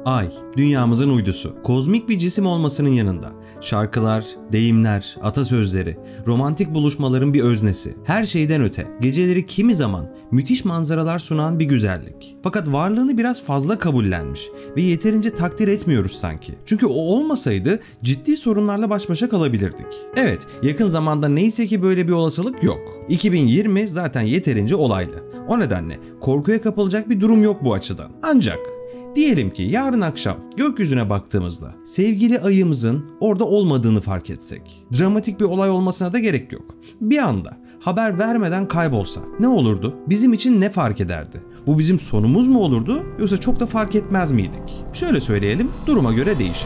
Ay, dünyamızın uydusu. Kozmik bir cisim olmasının yanında şarkılar, deyimler, atasözleri, romantik buluşmaların bir öznesi. Her şeyden öte, geceleri kimi zaman müthiş manzaralar sunan bir güzellik. Fakat varlığını biraz fazla kabullenmiş ve yeterince takdir etmiyoruz sanki. Çünkü o olmasaydı ciddi sorunlarla baş başa kalabilirdik. Evet, yakın zamanda neyse ki böyle bir olasılık yok. 2020 zaten yeterince olaylı. O nedenle korkuya kapılacak bir durum yok bu açıdan. Ancak diyelim ki yarın akşam gökyüzüne baktığımızda sevgili ayımızın orada olmadığını fark etsek. Dramatik bir olay olmasına da gerek yok. Bir anda haber vermeden kaybolsa ne olurdu? Bizim için ne fark ederdi? Bu bizim sonumuz mu olurdu yoksa çok da fark etmez miydik? Şöyle söyleyelim, duruma göre değişir.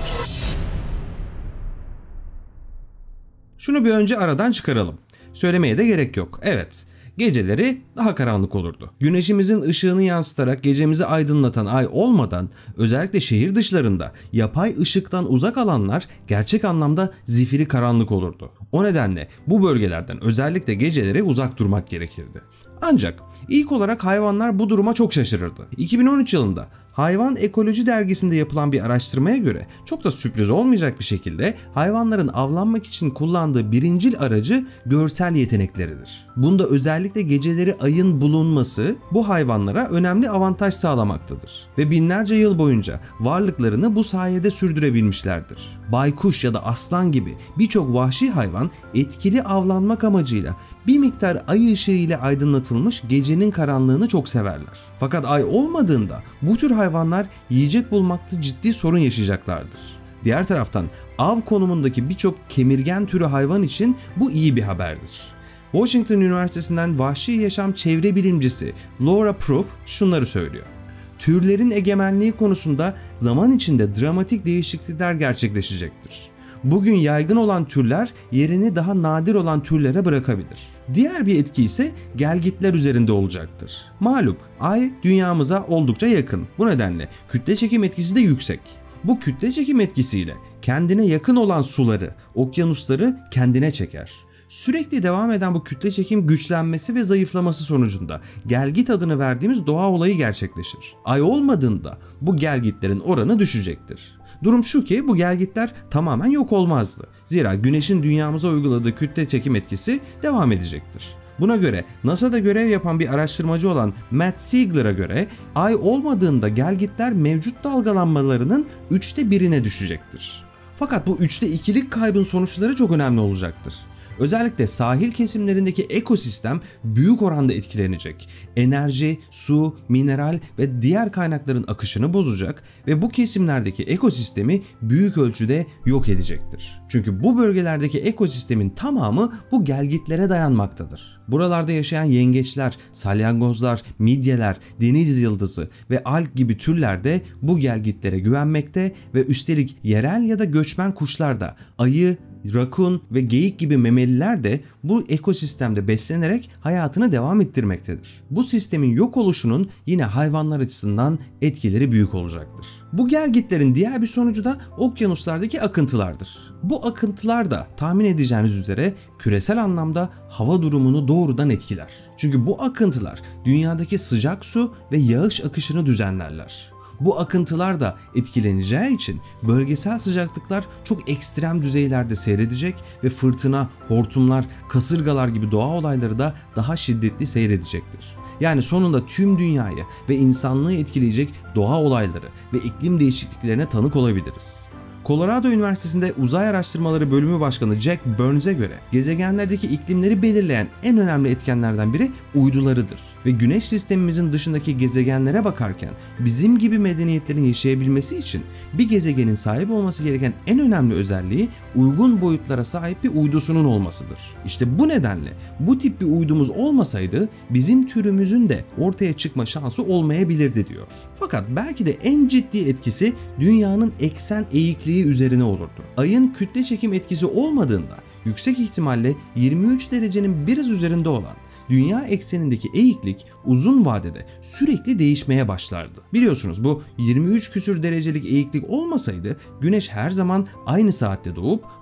Şunu bir önce aradan çıkaralım. Söylemeye de gerek yok. Evet, geceleri daha karanlık olurdu. Güneşimizin ışığını yansıtarak gecemizi aydınlatan ay olmadan özellikle şehir dışlarında yapay ışıktan uzak alanlar gerçek anlamda zifiri karanlık olurdu. O nedenle bu bölgelerden özellikle geceleri uzak durmak gerekirdi. Ancak ilk olarak hayvanlar bu duruma çok şaşırırdı. 2013 yılında Hayvan Ekoloji dergisinde yapılan bir araştırmaya göre çok da sürpriz olmayacak bir şekilde hayvanların avlanmak için kullandığı birincil aracı görsel yetenekleridir. Bunda özellikle geceleri ayın bulunması bu hayvanlara önemli avantaj sağlamaktadır ve binlerce yıl boyunca varlıklarını bu sayede sürdürebilmişlerdir. Baykuş ya da aslan gibi birçok vahşi hayvan etkili avlanmak amacıyla bir miktar ay ışığı ile aydınlatılmış gecenin karanlığını çok severler. Fakat ay olmadığında bu tür hayvanlar yiyecek bulmakta ciddi sorun yaşayacaklardır. Diğer taraftan av konumundaki birçok kemirgen türü hayvan için bu iyi bir haberdir. Washington Üniversitesi'nden vahşi yaşam çevre bilimcisi Laura Prupp şunları söylüyor. Türlerin egemenliği konusunda zaman içinde dramatik değişiklikler gerçekleşecektir. Bugün yaygın olan türler yerini daha nadir olan türlere bırakabilir. Diğer bir etki ise gelgitler üzerinde olacaktır. Malum ay dünyamıza oldukça yakın. Bu nedenle kütle çekim etkisi de yüksek. Bu kütle çekim etkisiyle kendine yakın olan suları, okyanusları kendine çeker. Sürekli devam eden bu kütle çekim güçlenmesi ve zayıflaması sonucunda gelgit adını verdiğimiz doğa olayı gerçekleşir. Ay olmadığında bu gelgitlerin oranı düşecektir. Durum şu ki bu gelgitler tamamen yok olmazdı. Zira Güneş'in dünyamıza uyguladığı kütle çekim etkisi devam edecektir. Buna göre NASA'da görev yapan bir araştırmacı olan Matt Siegler'a göre ay olmadığında gelgitler mevcut dalgalanmalarının 1/3'e düşecektir. Fakat bu 2'lik kaybın sonuçları çok önemli olacaktır. Özellikle sahil kesimlerindeki ekosistem büyük oranda etkilenecek. Enerji, su, mineral ve diğer kaynakların akışını bozacak ve bu kesimlerdeki ekosistemi büyük ölçüde yok edecektir. Çünkü bu bölgelerdeki ekosistemin tamamı bu gelgitlere dayanmaktadır. Buralarda yaşayan yengeçler, salyangozlar, midyeler, deniz yıldızı ve alg gibi türler de bu gelgitlere güvenmekte ve üstelik yerel ya da göçmen kuşlar da ayı, rakun ve geyik gibi memeliler de bu ekosistemde beslenerek hayatını devam ettirmektedir. Bu sistemin yok oluşunun yine hayvanlar açısından etkileri büyük olacaktır. Bu gelgitlerin diğer bir sonucu da okyanuslardaki akıntılardır. Bu akıntılar da tahmin edeceğiniz üzere küresel anlamda hava durumunu doğrudan etkiler. Çünkü bu akıntılar dünyadaki sıcak su ve yağış akışını düzenlerler. Bu akıntılar da etkileneceği için bölgesel sıcaklıklar çok ekstrem düzeylerde seyredecek ve fırtına, hortumlar, kasırgalar gibi doğa olayları da daha şiddetli seyredecektir. Yani sonunda tüm dünyayı ve insanlığı etkileyecek doğa olayları ve iklim değişikliklerine tanık olabiliriz. Colorado Üniversitesi'nde Uzay Araştırmaları Bölümü Başkanı Jack Burns'e göre gezegenlerdeki iklimleri belirleyen en önemli etkenlerden biri uydularıdır. Ve Güneş sistemimizin dışındaki gezegenlere bakarken bizim gibi medeniyetlerin yaşayabilmesi için bir gezegenin sahip olması gereken en önemli özelliği uygun boyutlara sahip bir uydusunun olmasıdır. İşte bu nedenle bu tip bir uydumuz olmasaydı bizim türümüzün de ortaya çıkma şansı olmayabilirdi diyor. Fakat belki de en ciddi etkisi dünyanın eksen eğikliği üzerine olurdu. Ayın kütle çekim etkisi olmadığında yüksek ihtimalle 23 derecenin biraz üzerinde olan dünya eksenindeki eğiklik uzun vadede sürekli değişmeye başlardı. Biliyorsunuz bu 23 küsür derecelik eğiklik olmasaydı Güneş her zaman aynı saatte doğup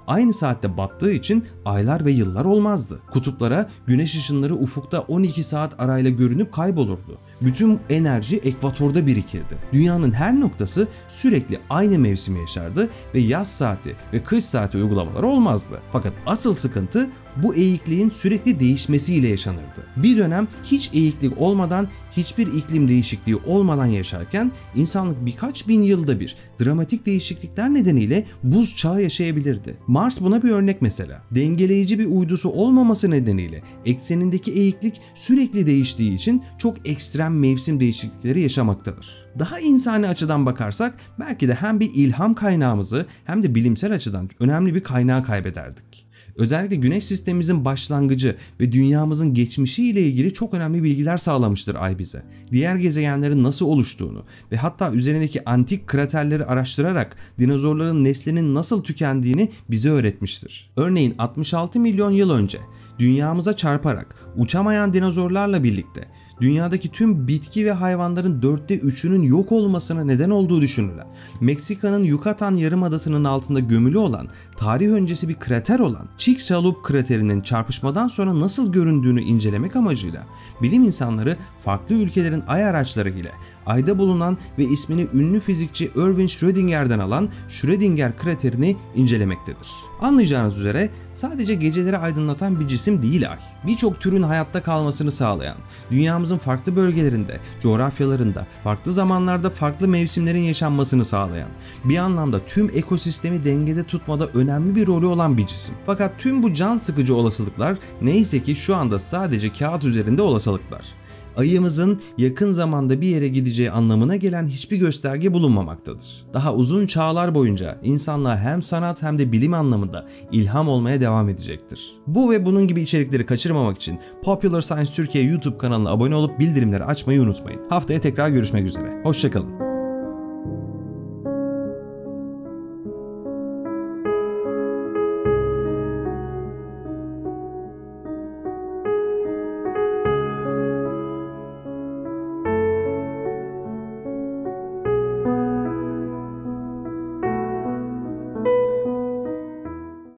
Aynı saatte battığı için aylar ve yıllar olmazdı. Kutuplara güneş ışınları ufukta 12 saat arayla görünüp kaybolurdu. Bütün enerji ekvatorda birikirdi. Dünyanın her noktası sürekli aynı mevsimi yaşardı ve yaz saati ve kış saati uygulamaları olmazdı. Fakat asıl sıkıntı bu eğikliğin sürekli değişmesiyle yaşanırdı. Bir dönem hiç eğiklik olmadan, hiçbir iklim değişikliği olmadan yaşarken insanlık birkaç bin yılda bir dramatik değişiklikler nedeniyle buz çağı yaşayabilirdi. Mars buna bir örnek mesela. Dengeleyici bir uydusu olmaması nedeniyle eksenindeki eğiklik sürekli değiştiği için çok ekstrem mevsim değişiklikleri yaşamaktadır. Daha insani açıdan bakarsak belki de hem bir ilham kaynağımızı hem de bilimsel açıdan önemli bir kaynağı kaybederdik. Özellikle Güneş sistemimizin başlangıcı ve dünyamızın geçmişi ile ilgili çok önemli bilgiler sağlamıştır Ay bize. Diğer gezegenlerin nasıl oluştuğunu ve hatta üzerindeki antik kraterleri araştırarak dinozorların neslinin nasıl tükendiğini bize öğretmiştir. Örneğin 66 milyon yıl önce dünyamıza çarparak uçamayan dinozorlarla birlikte dünyadaki tüm bitki ve hayvanların 3'ünün yok olmasına neden olduğu düşünülen, Meksika'nın Yucatan Yarımadası'nın altında gömülü olan, tarih öncesi bir krater olan Chicxulub kraterinin çarpışmadan sonra nasıl göründüğünü incelemek amacıyla bilim insanları farklı ülkelerin ay araçları ile Ay'da bulunan ve ismini ünlü fizikçi Erwin Schrödinger'den alan Schrödinger kraterini incelemektedir. Anlayacağınız üzere sadece geceleri aydınlatan bir cisim değil Ay. Birçok türün hayatta kalmasını sağlayan, dünyamızın farklı bölgelerinde, coğrafyalarında, farklı zamanlarda farklı mevsimlerin yaşanmasını sağlayan, bir anlamda tüm ekosistemi dengede tutmada önemli bir rolü olan bir cisim. Fakat tüm bu can sıkıcı olasılıklar neyse ki şu anda sadece kağıt üzerinde olasılıklar. Ayımızın yakın zamanda bir yere gideceği anlamına gelen hiçbir gösterge bulunmamaktadır. Daha uzun çağlar boyunca insanlığa hem sanat hem de bilim anlamında ilham olmaya devam edecektir. Bu ve bunun gibi içerikleri kaçırmamak için Popular Science Türkiye YouTube kanalına abone olup bildirimleri açmayı unutmayın. Haftaya tekrar görüşmek üzere. Hoşça kalın.